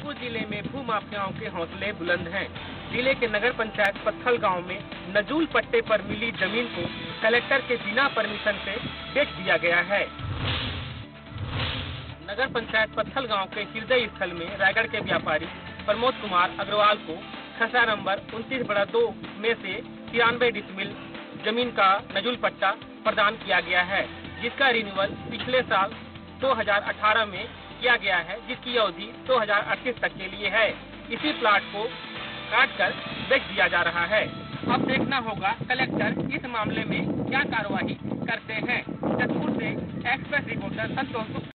जौनपुर जिले में भू माफियाओं के हौसले बुलंद हैं। जिले के नगर पंचायत पत्थल गांव में नजूल पट्टे पर मिली जमीन को कलेक्टर के बिना परमिशन से बेच दिया गया है। नगर पंचायत पत्थल गांव के हृदय स्थल में रायगढ़ के व्यापारी प्रमोद कुमार अग्रवाल को खसरा नंबर 29/2 में से 93 डिसमिल जमीन का नजूल पट्टा प्रदान किया गया है, जिसका रिन्यूअल पिछले साल 2018 में किया गया है, जिसकी अवधि 2038 तक के लिए है। इसी प्लाट को काटकर बेच दिया जा रहा है। अब देखना होगा कलेक्टर इस मामले में क्या कार्रवाई करते हैं। जौनपुर से एक्सप्रेस रिपोर्टर संतोष।